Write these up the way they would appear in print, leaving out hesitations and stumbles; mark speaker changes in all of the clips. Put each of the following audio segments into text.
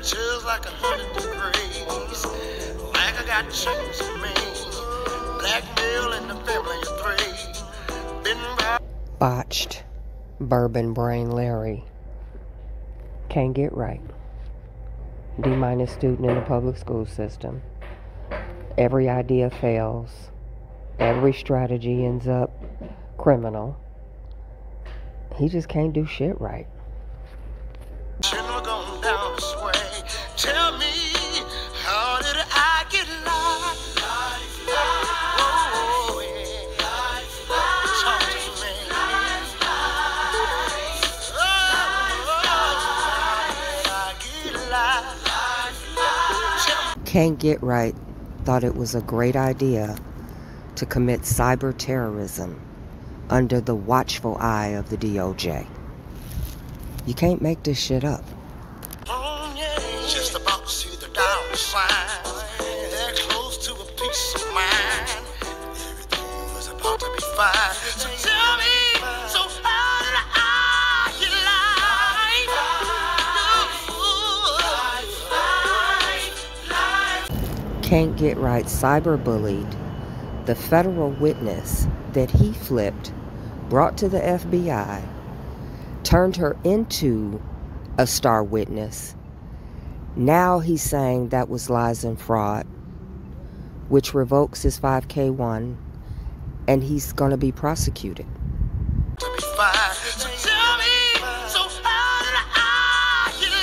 Speaker 1: Temperatures like 100 degrees. Like I got chickens in me. Blackmail in the family of 3. Been
Speaker 2: Botched. Bourbon Brain Larry. Can't get right. D- student in the public school system. Every idea fails. Every strategy ends up criminal. He just can't do shit right.
Speaker 1: going down this way. Tell me, how did I get lost? Oh, yeah. Talk to me.
Speaker 2: Can't Get Right thought it was a great idea to commit cyber terrorism under the watchful eye of the DOJ. You can't make this shit up.
Speaker 1: Oh, yeah. Just about to see the dollar sign. They're close to a peace of mind. Everything was about to be fine. So tell me, so how did I get life?
Speaker 2: Can't Get Right cyberbullied the federal witness that he flipped, brought to the FBI, turned her into a star witness. Now he's saying that was lies and fraud, which revokes his 5K1, and he's going to be prosecuted.
Speaker 1: To be fine. So tell me, so how did I get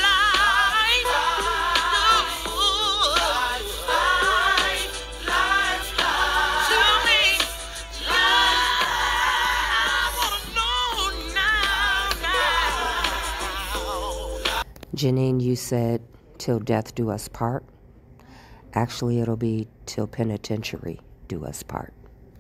Speaker 1: Tell me, I wanna know now.
Speaker 2: Janine, you said till death do us part. Actually, it'll be till penitentiary do us part.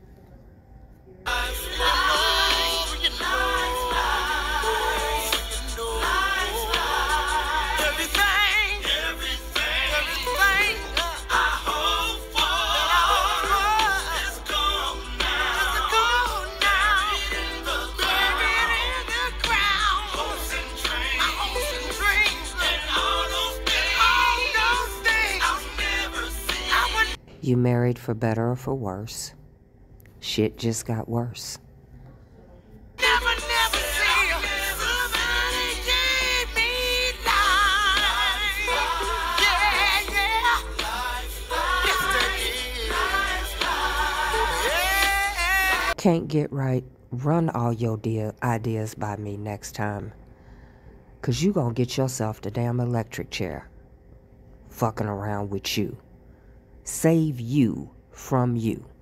Speaker 2: You married for better or for worse. Shit just got worse.
Speaker 1: Never see somebody gave me life. Yeah, yeah. Yes, they did. Yeah.
Speaker 2: Can't Get Right, run all your ideas by me next time. Cause you gonna get yourself the damn electric chair. Fucking around with you. Save you from you.